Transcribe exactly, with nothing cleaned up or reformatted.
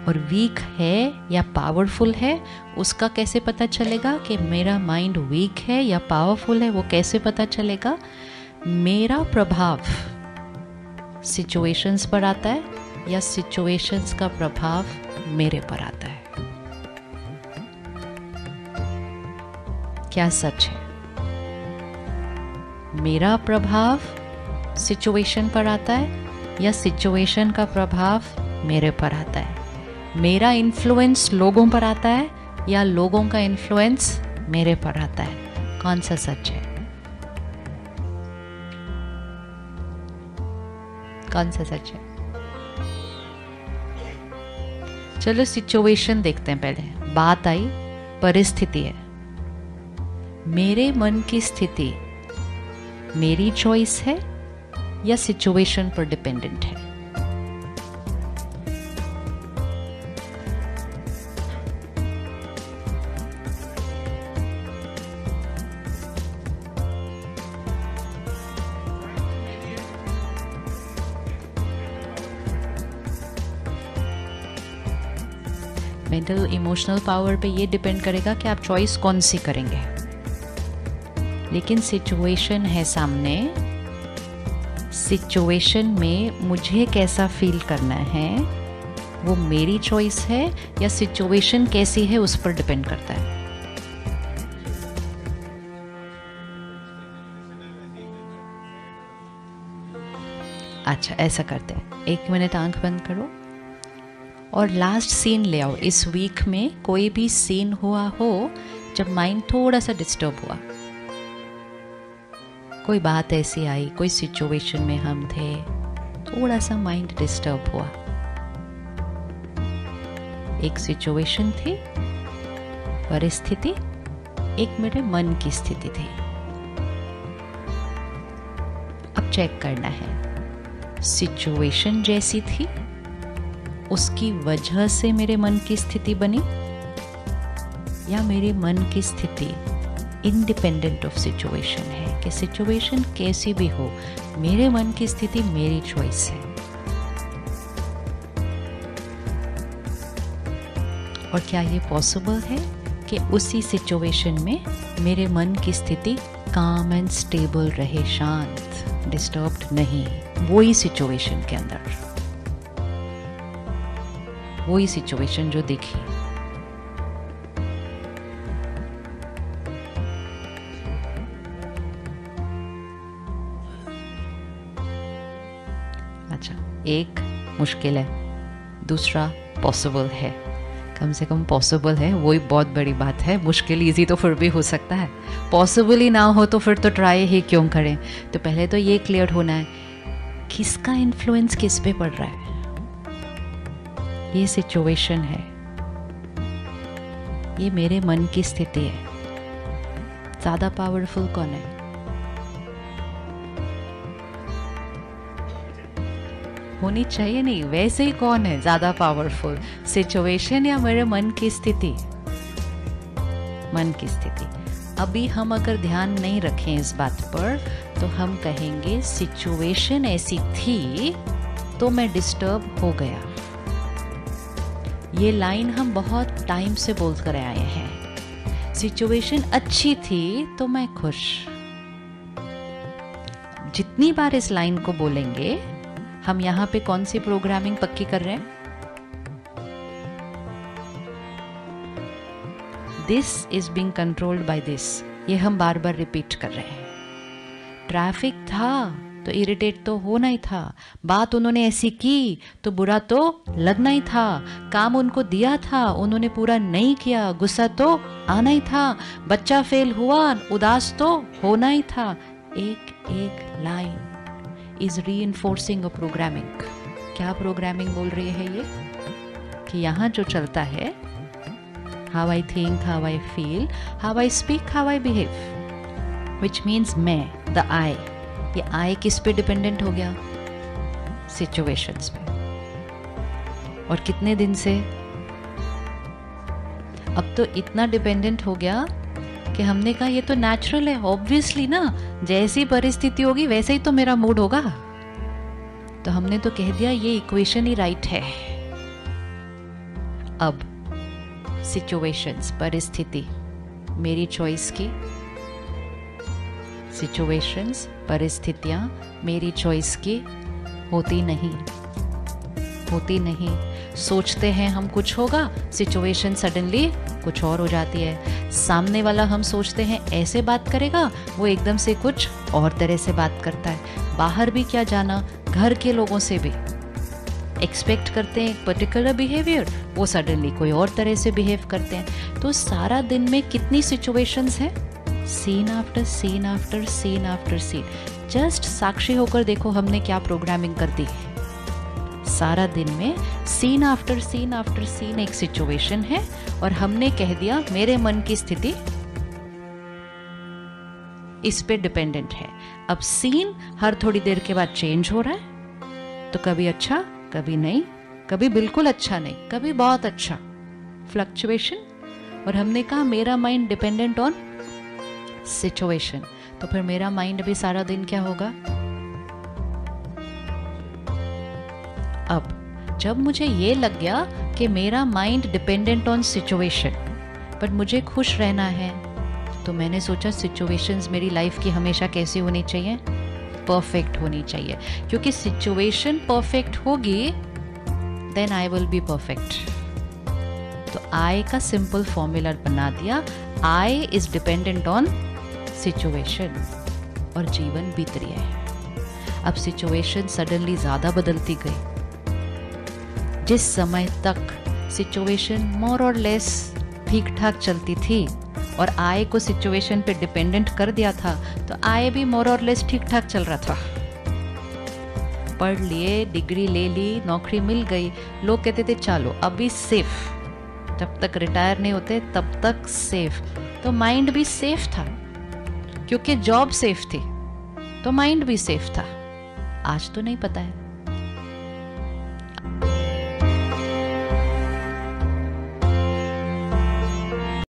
और वीक है या पावरफुल है उसका कैसे पता चलेगा कि मेरा माइंड वीक है या पावरफुल है? वो कैसे पता चलेगा? मेरा प्रभाव सिचुएशंस पर आता है या सिचुएशंस का प्रभाव मेरे पर आता है? क्या सच है? मेरा प्रभाव सिचुएशन पर आता है या सिचुएशन का प्रभाव मेरे पर आता है? मेरा इन्फ्लुएंस लोगों पर आता है या लोगों का इन्फ्लुएंस मेरे पर आता है? कौन सा सच है? कौन सा सच है? चलो सिचुएशन देखते हैं पहले। बात आई परिस्थिति है। मेरे मन की स्थिति मेरी चॉइस है या सिचुएशन पर डिपेंडेंट है? मेंटल इमोशनल पावर पे ये डिपेंड करेगा कि आप चॉइस कौन सी करेंगे। लेकिन सिचुएशन है सामने, सिचुएशन में मुझे कैसा फील करना है वो मेरी चॉइस है या सिचुएशन कैसी है उस पर डिपेंड करता है? अच्छा ऐसा करते हैं, एक मिनट आंख बंद करो और लास्ट सीन ले आओ। इस वीक में कोई भी सीन हुआ हो जब माइंड थोड़ा सा डिस्टर्ब हुआ, कोई बात ऐसी आई, कोई सिचुएशन में हम थे, थोड़ा सा माइंड डिस्टर्ब हुआ। एक सिचुएशन थी, परिस्थिति, एक मेरे मन की स्थिति थी। अब चेक करना है सिचुएशन जैसी थी उसकी वजह से मेरे मन की स्थिति बनी या मेरे मन की स्थिति इंडिपेंडेंट ऑफ सिचुएशन है कि सिचुएशन कैसी भी हो मेरे मन की स्थिति मेरी चॉइस है। और क्या ये पॉसिबल है कि उसी सिचुएशन में मेरे मन की स्थिति काम एंड स्टेबल रहे, शांत, डिस्टर्ब्ड नहीं, वही सिचुएशन के अंदर, वही सिचुएशन जो दिखी। अच्छा, एक मुश्किल है, दूसरा पॉसिबल है। कम से कम पॉसिबल है, वही बहुत बड़ी बात है। मुश्किल इजी तो फिर भी हो सकता है, पॉसिबल ही ना हो तो फिर तो ट्राई ही क्यों करें। तो पहले तो ये क्लियर होना है किसका इन्फ्लुएंस किस पे पड़ रहा है। ये सिचुएशन है, ये मेरे मन की स्थिति है, ज़्यादा पावरफुल कौन है? होनी चाहिए नहीं, वैसे ही कौन है ज़्यादा पावरफुल, सिचुएशन या मेरे मन की स्थिति? मन की स्थिति। अभी हम अगर ध्यान नहीं रखें इस बात पर तो हम कहेंगे सिचुएशन ऐसी थी तो मैं डिस्टर्ब हो गया। ये लाइन हम बहुत टाइम से बोल कर आए हैं। सिचुएशन अच्छी थी तो मैं खुश। जितनी बार इस लाइन को बोलेंगे हम यहाँ पे कौन सी प्रोग्रामिंग पक्की कर रहे हैं? This is being controlled by this, ये हम बार बार रिपीट कर रहे हैं। ट्रैफिक था तो इरिटेट तो होना ही था, बात उन्होंने ऐसी की तो बुरा तो लगना ही था, काम उनको दिया था उन्होंने पूरा नहीं किया, गुस्सा तो आना ही था, बच्चा फेल हुआ उदास तो होना ही था। एक एक line is reinforcing a programming. क्या प्रोग्रामिंग बोल रही है ये? कि यहाँ जो चलता है how I think, how I feel, how I speak, how I behave, which means मैं, द आई। ये आई किस पे डिपेंडेंट हो गया? सिचुएशंस पे। और कितने दिन से? अब तो इतना डिपेंडेंट हो गया कि हमने कहा ये तो नेचुरल है, ऑब्वियसली ना, जैसी परिस्थिति होगी वैसे ही तो मेरा मूड होगा। तो हमने तो कह दिया ये इक्वेशन ही राइट है। अब सिचुएशंस, परिस्थिति मेरी चॉइस की, सिचुएशंस, परिस्थितियाँ मेरी चॉइस की होती नहीं, होती नहीं। सोचते हैं हम कुछ होगा, सिचुएशन सडनली कुछ और हो जाती है। सामने वाला हम सोचते हैं ऐसे बात करेगा, वो एकदम से कुछ और तरह से बात करता है। बाहर भी क्या जाना, घर के लोगों से भी एक्सपेक्ट करते हैं एक पर्टिकुलर बिहेवियर, वो सडनली कोई और तरह से बिहेव करते हैं। तो सारा दिन में कितनी सिचुएशंस हैं, scene after scene after scene after scene. Just साक्षी होकर देखो हमने क्या प्रोग्रामिंग कर दी। सारा दिन में scene after scene after scene एक सिचुएशन है और हमने कह दिया मेरे मन की स्थिति इस पे डिपेंडेंट है। अब सीन हर थोड़ी देर के बाद चेंज हो रहा है, तो कभी अच्छा, कभी नहीं, कभी बिल्कुल अच्छा नहीं, कभी बहुत अच्छा, फ्लक्चुएशन। और हमने कहा मेरा माइंड डिपेंडेंट ऑन सिचुएशन, तो फिर मेरा माइंड भी सारा दिन क्या होगा। अब जब मुझे ये लग गया कि मेरा mind dependent on situation, but मुझे खुश रहना है, तो मैंने सोचा सिचुएशंस मेरी लाइफ की हमेशा कैसी होनी चाहिए, परफेक्ट होनी चाहिए। क्योंकि सिचुएशन परफेक्ट होगी then I will be perfect. तो आई का सिंपल फॉर्मूला बना दिया, I is dependent on situation, और जीवन बीत रही है। अब सिचुएशन सडनली ज़्यादा बदलती गई। जिस समय तक सिचुएशन मोर और लेस ठीक ठाक चलती थी और आय को सिचुएशन पे डिपेंडेंट कर दिया था, तो आय भी मोर और लेस ठीक ठाक चल रहा था। पढ़ लिए, डिग्री ले ली, नौकरी मिल गई, लोग कहते थे चलो अभी सेफ, जब तक रिटायर नहीं होते तब तक सेफ। तो माइंड भी सेफ था, क्योंकि जॉब सेफ थी, तो माइंड भी सेफ था। आज तो नहीं पता है।